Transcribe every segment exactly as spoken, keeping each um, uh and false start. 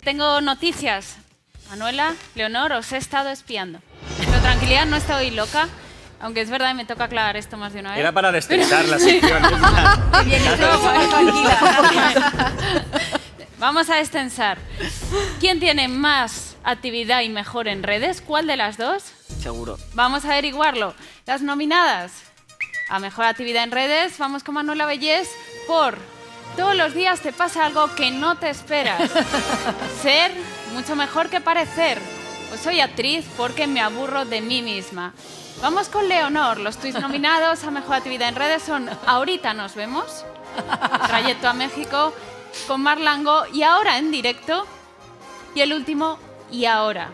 tengo noticias. Manuela, Leonor, os he estado espiando. Pero tranquilidad, no estoy loca. Aunque es verdad que me toca aclarar esto más de una vez. Era para destensar la sección. Bien, tranquila. Vamos a destensar. ¿Quién tiene más actividad y mejor en redes? ¿Cuál de las dos? Seguro. Vamos a averiguarlo. Las nominadas a mejor actividad en redes, vamos con Manuela Bellés por todos los días te pasa algo que no te esperas. Ser mucho mejor que parecer. Pues soy actriz porque me aburro de mí misma. Vamos con Leonor. Los tuits nominados a mejor actividad en redes son Ahorita nos vemos, Trayecto a México, con Marlango y Ahora en directo. Y el último, Y ahora.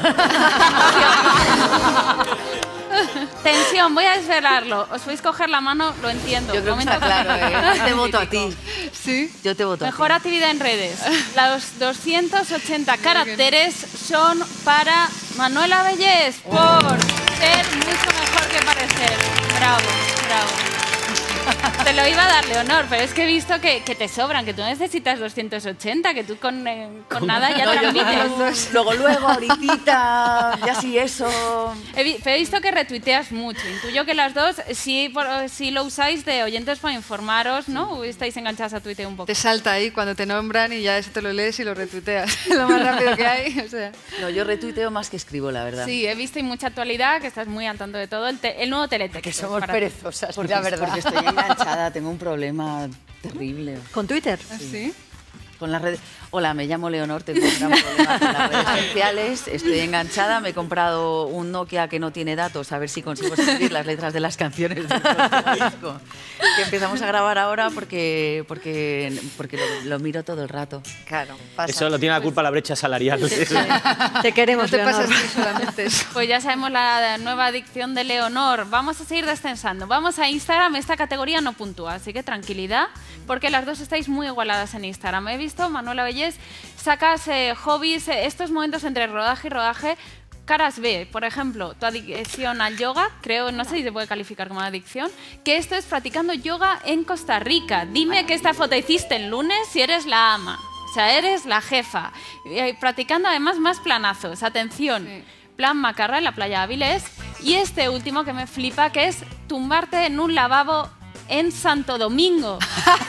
Tensión, voy a desvelarlo. Os podéis coger la mano, lo entiendo. Yo creo que está claro, ¿eh? Yo te voto a ti. ¿Sí? Yo te voto a ti. Mejor actividad en redes. Los doscientos ochenta caracteres son para Manuela Bellés por ser mucho mejor que parecer. Bravo, bravo. Te lo iba a dar, Leonor, pero es que he visto que, que te sobran, que tú necesitas doscientos ochenta, que tú con, eh, con nada ya no, transmites. Luego, luego, ahorita, ya sí eso... He, vi, he visto que retuiteas mucho. Intuyo que las dos sí, por, sí lo usáis de oyentes para informaros, ¿no? ¿O estáis enganchadas a Twitter un poco? Te salta ahí cuando te nombran y ya eso te lo lees y lo retuiteas. Lo más rápido que hay, o sea... No, yo retuiteo más que escribo, la verdad. Sí, he visto y mucha actualidad, que estás muy al tanto de todo. El, te, el nuevo teletexto. Que somos perezosas, porque, la verdad. Porque estoy enganchada, tengo un problema terrible. ¿Con Twitter? Sí. ¿Sí? Con las redes. Hola, me llamo Leonor, tengo un gran problema con las redes sociales, estoy enganchada, me he comprado un Nokia que no tiene datos, a ver si consigo escribir las letras de las canciones del disco que empezamos a grabar ahora porque, porque, porque lo, lo miro todo el rato. Claro, pasa. Eso lo tiene la culpa la brecha salarial. Sí, sí. Te queremos, no te Leonor. pasas tú solamente eso. Pues ya sabemos la nueva adicción de Leonor. Vamos a seguir descensando. Vamos a Instagram, esta categoría no puntúa, así que tranquilidad, porque las dos estáis muy igualadas en Instagram. He visto, Manuela Bellés, sacas eh, hobbies, eh, estos momentos entre rodaje y rodaje, caras B, por ejemplo, tu adicción al yoga, creo, no sé si se puede calificar como adicción, que esto es practicando yoga en Costa Rica. Dime que esta foto hiciste el lunes si eres la ama, o sea, eres la jefa. Eh, practicando además más planazos, atención, sí. Plan macarra en la playa de Avilés. Y este último que me flipa, que es tumbarte en un lavabo en Santo Domingo.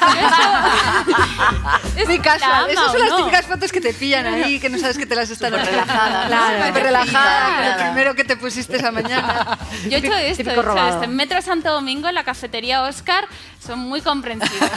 Es muy casual. Esas son las no? típicas fotos que te pillan ahí, que no sabes que te las están haciendo. relajada. Claro, súper relajada. Claro. Lo primero que te pusiste esa mañana. Yo he hecho esto, he hecho esto. En Metro Santo Domingo, en la cafetería Oscar, son muy comprensivos.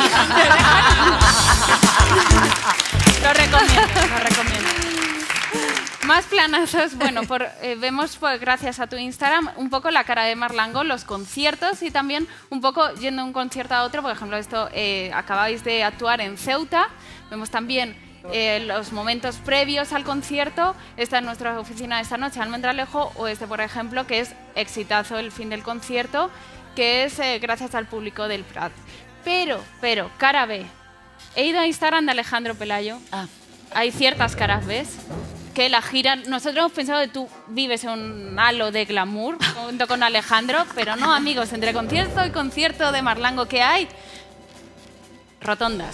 Lo recomiendo, lo recomiendo. Más planazos, bueno, por, eh, vemos pues, gracias a tu Instagram un poco la cara de Marlango, los conciertos y también un poco yendo de un concierto a otro. Por ejemplo, esto eh, acabáis de actuar en Ceuta, vemos también eh, los momentos previos al concierto. Esta es nuestra oficina esta noche, Almendralejo, o este, por ejemplo, que es exitazo el fin del concierto, que es eh, gracias al público del Prat. Pero, pero, cara B, he ido a Instagram de Alejandro Pelayo, ah. Hay ciertas caras B que la gira, nosotros hemos pensado que tú vives en un halo de glamour junto con Alejandro, pero no, amigos, entre concierto y concierto de Marlango que hay, rotondas.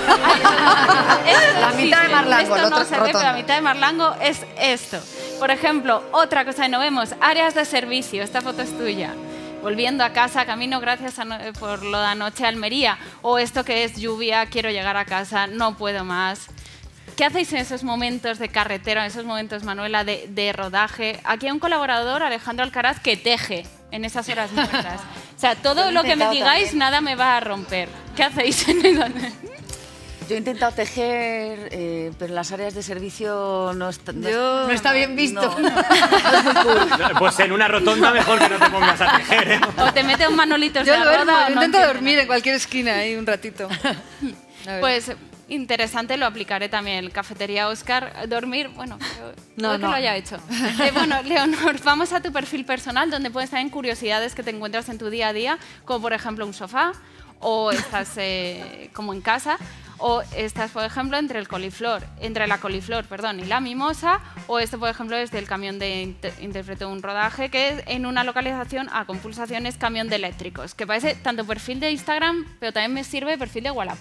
La mitad de Marlango, esto el no otro se ve, pero la mitad de Marlango es esto. Por ejemplo, otra cosa que no vemos, áreas de servicio, esta foto es tuya. Volviendo a casa, camino gracias a no, por lo de anoche a Almería, o esto que es lluvia, quiero llegar a casa, no puedo más. ¿Qué hacéis en esos momentos de carretera, en esos momentos, Manuela, de, de rodaje? Aquí hay un colaborador, Alejandro Alcaraz, que teje en esas horas muertas. O sea, todo lo que me digáis, también. Nada me va a romper. ¿Qué hacéis en eso? Yo he intentado tejer, eh, pero en las áreas de servicio no está, no, Yo, no está bien visto. No, no, no es muy cool. Pues en una rotonda mejor que no te pongas a tejer, ¿eh? O te metes un manolitos yo de duermo, roda. Yo intento no dormir en cualquier esquina ahí un ratito. Pues interesante, lo aplicaré también. El Cafetería Oscar, dormir, bueno, no, no. que lo haya hecho. Eh, bueno, Leonor, vamos a tu perfil personal, donde puedes estar en curiosidades que te encuentras en tu día a día, como por ejemplo un sofá, o estás eh, como en casa, o estás, por ejemplo, entre el coliflor, entre la coliflor, perdón, y la mimosa, o este, por ejemplo, es del camión de inter interpreto un rodaje, que es en una localización a compulsaciones camión de eléctricos, que parece tanto perfil de Instagram, pero también me sirve perfil de Wallapop.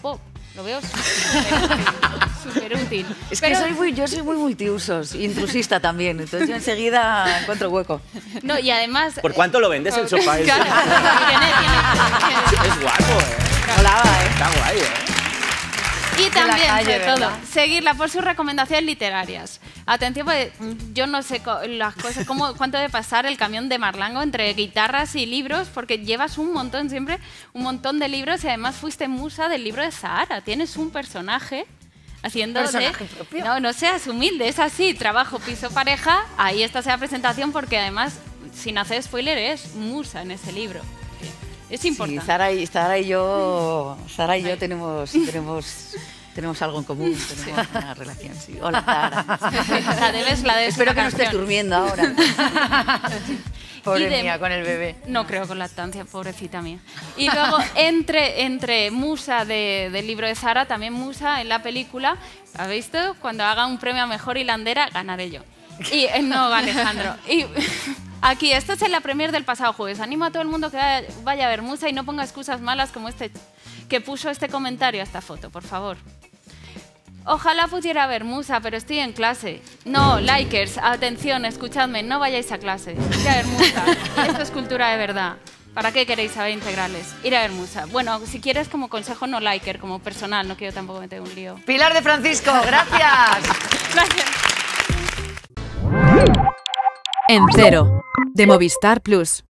Lo veo súper súper útil. Es que Pero- soy muy, yo soy muy multiusos, intrusista también, entonces yo enseguida encuentro hueco. No, y además... ¿Por cuánto lo vendes el sofá? Claro, tiene, tiene- tiene- Es guapo, ¿eh? Molaba, ¿eh? Está guay, ¿eh? Y también, calle, sobre todo, ¿verdad? seguirla por sus recomendaciones literarias. Atención, porque yo no sé co- las cosas, cómo, cuánto debe pasar el camión de Marlango entre guitarras y libros, porque llevas un montón siempre, un montón de libros y además fuiste musa del libro de Sahara. Tienes un personaje haciendo ¿Personaje de... propio? No, no seas humilde, es así, trabajo, piso, pareja, ahí está esa presentación porque además, sin hacer spoiler, es musa en ese libro. Es importante. Sí, Zara y, Zara y yo, Zara y yo tenemos, tenemos, tenemos algo en común, tenemos una relación, sí. Hola, Zara. La debes, la debes Espero una que no estés canción. durmiendo ahora. Pobre Y de- mía, con el bebé. No creo con lactancia, pobrecita mía. Y luego, entre, entre musa de- del libro de Zara, también musa en la película, ¿habéis visto? Cuando haga un premio a mejor hilandera, ganaré yo. Y eh, no, Alejandro. Y aquí, esto es en la premier del pasado jueves. Animo a todo el mundo que vaya, vaya a ver musa y no ponga excusas malas como este que puso este comentario a esta foto, por favor. Ojalá pudiera ver musa, pero estoy en clase. No, likers, atención, escuchadme, no vayáis a clase. Ir a ver musa. Esto es cultura de verdad. ¿Para qué queréis saber integrales? Ir a ver musa. Bueno, si quieres como consejo no liker, como personal, no quiero tampoco meter un lío. Pilar de Francisco, gracias. Gracias. En Cero, de Movistar Plus.